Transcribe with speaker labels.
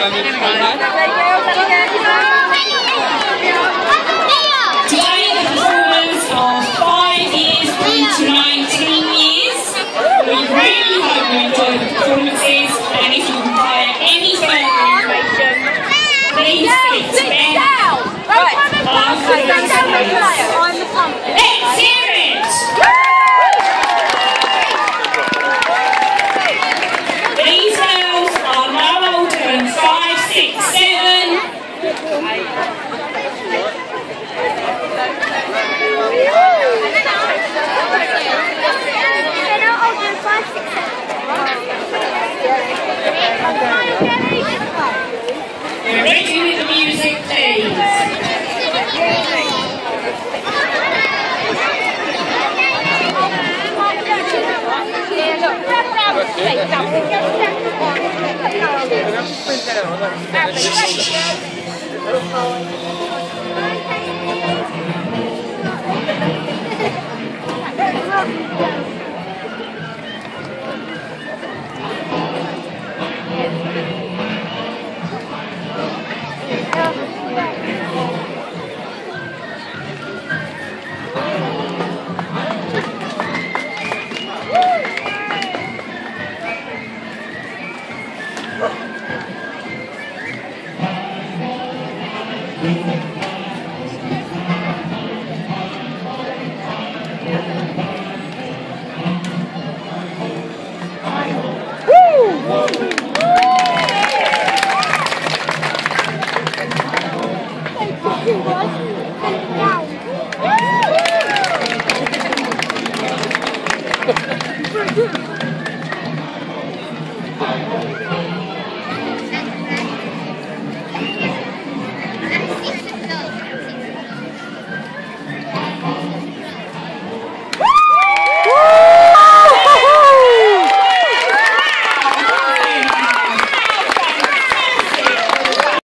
Speaker 1: Today the performers are 5 years through to 19 years. We really hope you enjoy the performances, and if you require any further information, please speak to Ben after the displays. Let's hear it! These girls are no older than 5, 6, 7. We're ready with the music, please.
Speaker 2: Thank you.